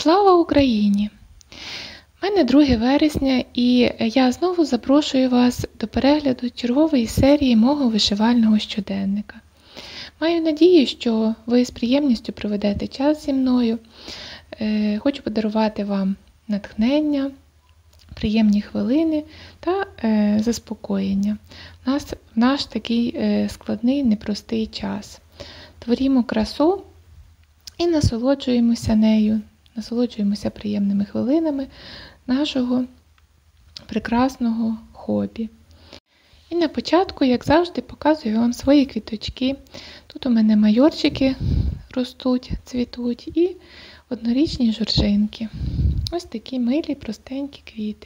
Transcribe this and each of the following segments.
Слава Україні! У мене 2 вересня і я знову запрошую вас до перегляду чергової серії мого вишивального щоденника. Маю надію, що ви з приємністю проведете час зі мною. Хочу подарувати вам натхнення, приємні хвилини та заспокоєння в наш такий складний, непростий час. Творімо красу і насолоджуємося нею, насолоджуємося приємними хвилинами нашого прекрасного хобі. І на початку, як завжди, показую вам свої квіточки. Тут у мене майорчики ростуть, цвітуть і однорічні жоржинки. Ось такі милі, простенькі квіти.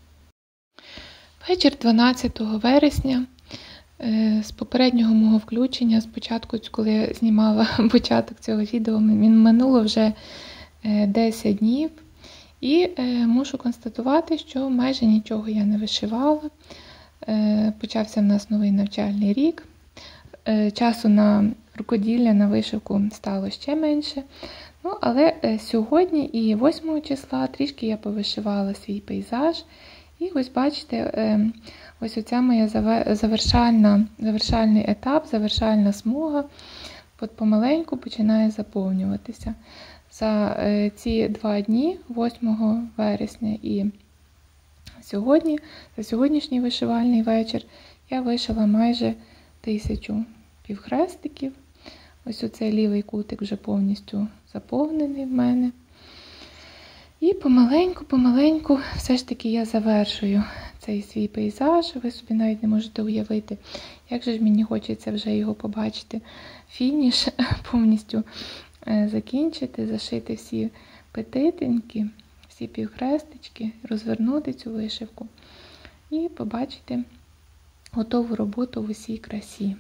Вечір 12 вересня. З попереднього мого включення, спочатку, коли я знімала початок цього відео, минуло вже 10 днів. І мушу констатувати, що майже нічого я не вишивала. Почався в нас новий навчальний рік. Часу на рукоділля, на вишивку стало ще менше. Але сьогодні і 8 числа трішки я повишивала свій пейзаж. І ось бачите, ось оця моя завершальний етап, завершальна смуга помаленьку починає заповнюватися. За ці 2 дні, 8 вересня і сьогодні, за сьогоднішній вишивальний вечір, я вишила майже 1000 півхрестиків. Ось оцей лівий кутик вже повністю заповнений в мене. І помаленьку все ж таки я завершую цей свій пейзаж. Ви собі навіть не можете уявити, як же ж мені хочеться вже його побачити. Фініш повністю закінчити, зашити всі петитинки, всі півхрестички, розвернути цю вишивку і побачити готову роботу в усій красі.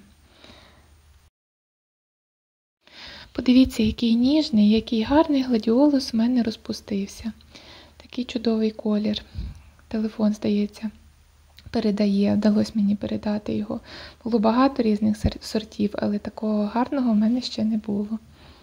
Подивіться, який ніжний, який гарний гладіолус у мене розпустився. Такий чудовий колір. Телефон, здається, передає, вдалося мені передати його. Було багато різних сортів, але такого гарного в мене ще не було.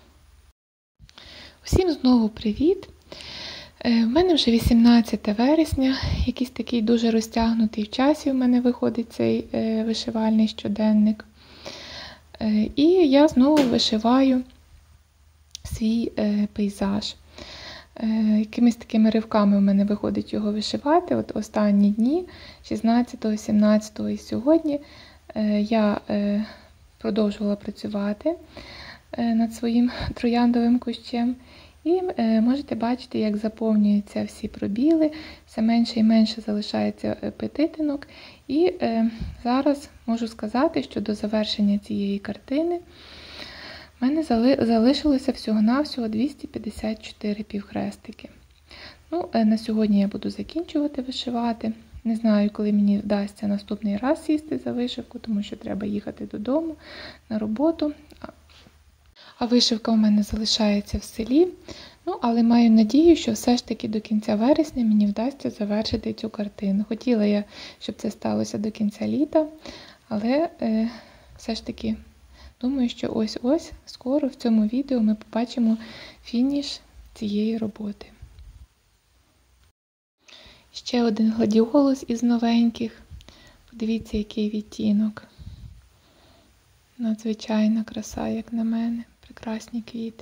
Усім знову привіт! У мене вже 18 вересня, якийсь такий дуже розтягнутий в часі у мене виходить цей вишивальний щоденник. І я знову вишиваю свій пейзаж. Якимись такими ривками в мене виходить його вишивати. От останні дні, 16, 17 і сьогодні, я продовжувала працювати над своїм трояндовим кущем. І можете бачити, як заповнюються всі пробіли, все менше і менше залишається петитинок. І зараз можу сказати, що до завершення цієї картини в мене залишилося всього-навсього 254 півхрестики. На сьогодні я буду закінчувати вишивати. Не знаю, коли мені вдасться наступний раз сісти за вишивку, тому що треба їхати додому на роботу. А вишивка у мене залишається в селі. Але маю надію, що все ж таки до кінця вересня мені вдасться завершити цю картину. Хотіла я, щоб це сталося до кінця літа, але все ж таки думаю, що ось-ось скоро в цьому відео ми побачимо фініш цієї роботи. Ще один гладіолус із новеньких. Подивіться, який відтінок. Надзвичайна краса, як на мене. Прекрасні квіти.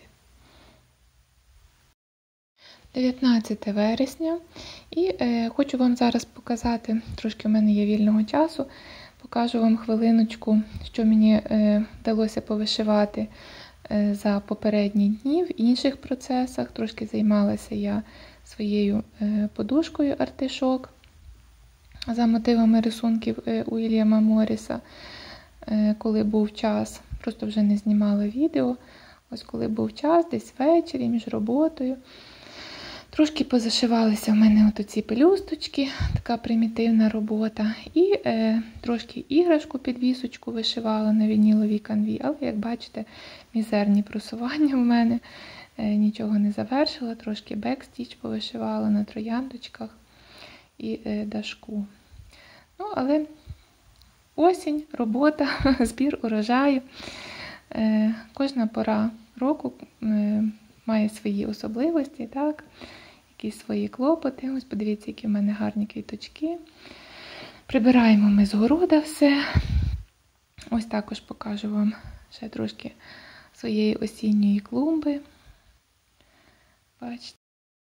19 вересня. І хочу вам зараз показати, трошки в мене є вільного часу, покажу вам хвилиночку, що мені вдалося повишивати за попередні дні в інших процесах. Трошки займалася я своєю подушкою артишок за мотивами рисунків Уільяма Морріса, коли був час. Просто вже не знімала відео. Ось коли був час, десь ввечері, між роботою. Трошки позашивалися в мене оці пелюсточки, така примітивна робота. І трошки іграшку-підвісочку вишивала на вініловій канві. Але, як бачите, мізерні просування в мене. Нічого не завершила, трошки бекстіч повишивала на трояндочках і дашку. Але осінь, робота, збір урожаю. Кожна пора року має свої особливості, так, якісь свої клопоти. Ось подивіться, які в мене гарні квіточки. Прибираємо ми з города все. Ось також покажу вам ще трошки своєї осінньої клумби. Бачите.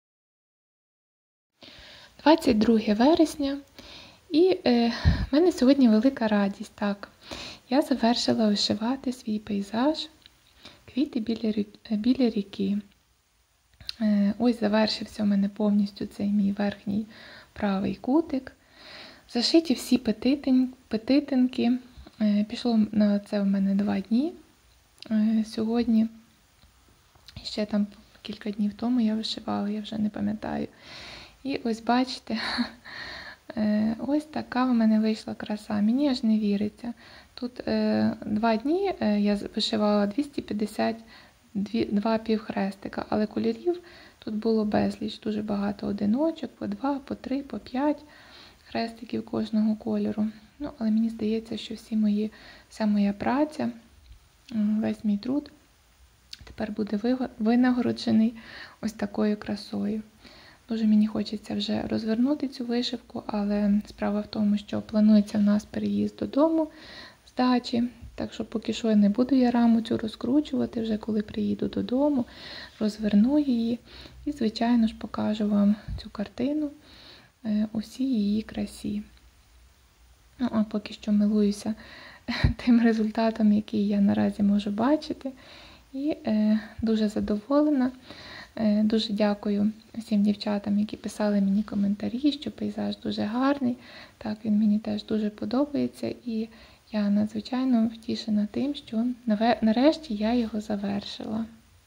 22 вересня. І в мене сьогодні велика радість. Так, я завершила вишивати свій пейзаж «Квіти біля ріки». Ось завершився у мене повністю цей мій верхній правий кутик. Зашиті всі петитинки. Пішло на це в мене 2 дні сьогодні. Ще там кілька днів тому я вишивала, я вже не пам'ятаю. І ось бачите, ось така в мене вийшла краса. Мені аж не віриться. Тут 2 дні я вишивала 252 півхрестика, але кольорів тут було безліч. Дуже багато одиночок, по 2, по 3, по 5 хрестиків кожного кольору. Ну, але мені здається, що вся моя праця, весь мій труд тепер буде винагороджений ось такою красою. Дуже мені хочеться вже розвернути цю вишивку, але справа в тому, що планується в нас переїзд додому з дачі, так що поки що не буду я раму цю розкручувати, вже коли приїду додому, розверну її і, звичайно ж, покажу вам цю картину у всій її красі. Ну, а поки що милуюся тим результатом, який я наразі можу бачити, і дуже задоволена. Дуже дякую всім дівчатам, які писали мені коментарі, що пейзаж дуже гарний. Так, він мені теж дуже подобається, і я надзвичайно втішена тим, що нарешті я його завершила.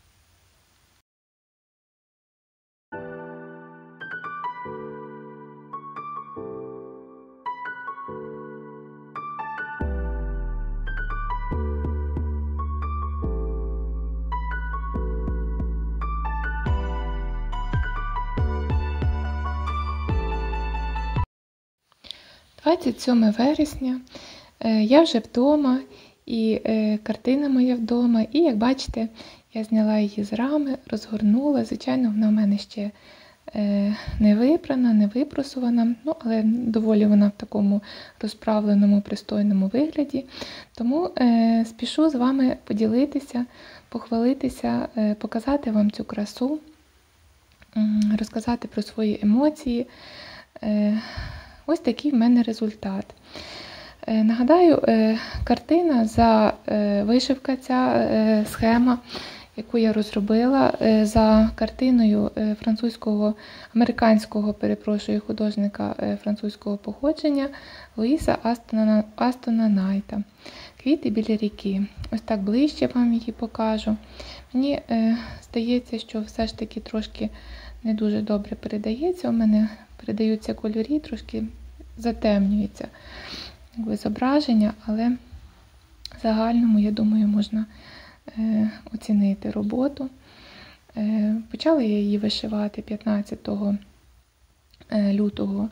– 27 вересня, я вже вдома, і картина моя вдома, і, як бачите, я зняла її з рами, розгорнула. Звичайно, вона в мене ще не випрана, не випросувана, ну, але доволі вона в такому розправленому, пристойному вигляді. Тому спішу з вами поділитися, похвалитися, показати вам цю красу, розказати про свої емоції. Ось такий в мене результат. Нагадаю, картина вишивка, ця схема, яку я розробила за картиною американського художника французького походження Луїса Астона Найта. «Квіти біля ріки». Ось так ближче вам її покажу. Мені здається, що все ж таки трошки не дуже добре передається. У мене передаються кольори, трошки затемнюється зображення, але в загальному, я думаю, можна оцінити роботу. Почала я її вишивати 15 лютого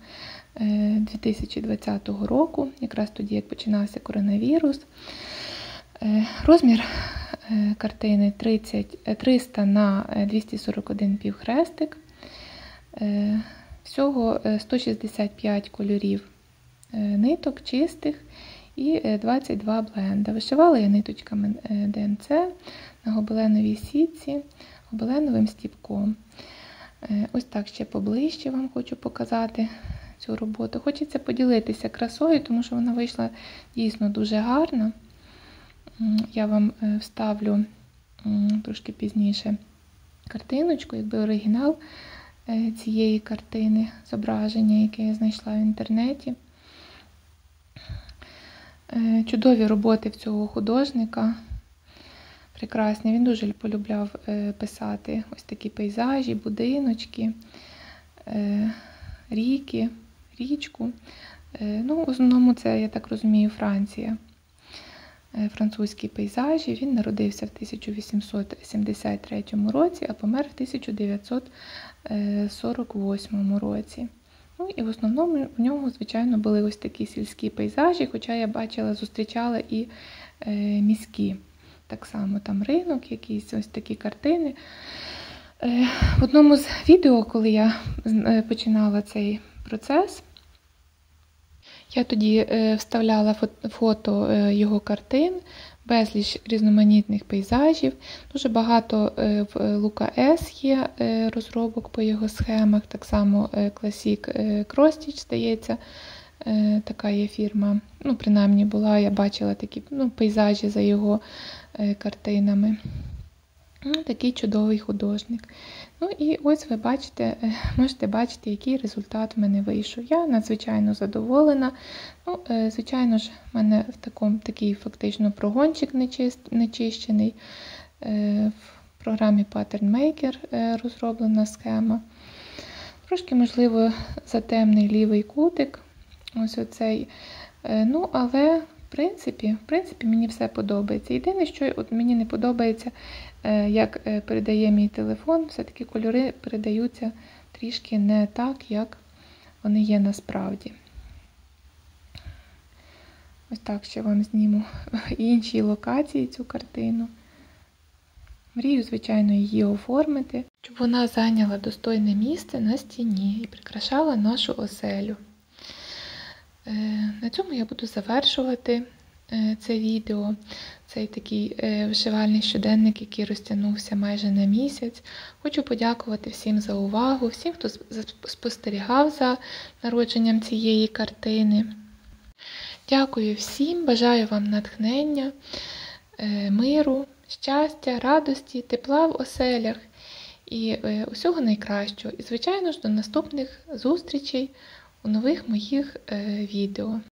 2020 року, якраз тоді, як починався коронавірус. Розмір картини 300 на 241 півхрестик. Всього 165 кольорів ниток чистих і 22 бленда. Вишивала я ниточками ДМЦ на гобеленовій сітці, гобеленовим стіпком. Ось так ще поближче вам хочу показати цю роботу. Хочеться поділитися красою, тому що вона вийшла дійсно дуже гарна. Я вам вставлю трошки пізніше картиночку, якби оригінал цієї картини, зображення, яке я знайшла в інтернеті. Чудові роботи в цього художника, прекрасні. Він дуже полюбляв писати ось такі пейзажі, будиночки, річку. Ну, в основному це, я так розумію, Франція. Французькі пейзажі. Він народився в 1873 році, а помер в 1948 році. Ну і в основному в нього, звичайно, були ось такі сільські пейзажі, хоча я зустрічала і міські. Так само там ринок, якісь ось такі картини. В одному з відео, коли я починала цей процес, я тоді вставляла фото його картин, безліч різноманітних пейзажів. Дуже багато в Лука С є розробок по його схемах, так само Classic Crossstitch, здається, така є фірма. Ну, принаймні була, я бачила такі пейзажі за його картинами. Такий чудовий художник. Ну і ось ви бачите, можете бачити, який результат в мене вийшов. Я надзвичайно задоволена. Ну, звичайно ж, в мене такий фактично прогончик нечищений. В програмі Pattern Maker розроблена схема. Трошки, можливо, затемний лівий кутик. Ось оцей. Ну, але в принципі, мені все подобається. Єдине, що мені не подобається, як передає мій телефон, все-таки кольори передаються трішки не так, як вони є насправді. Ось так ще вам зніму в іншій локації цю картину. Мрію, звичайно, її оформити, щоб вона зайняла достойне місце на стіні і прикрашала нашу оселю. На цьому я буду завершувати це відео. Цей такий вишивальний щоденник, який розтягнувся майже на місяць. Хочу подякувати всім за увагу, всім, хто спостерігав за народженням цієї картини. Дякую всім, бажаю вам натхнення, миру, щастя, радості, тепла в оселях і усього найкращого. І, звичайно ж, до наступних зустрічей у нових моїх відео.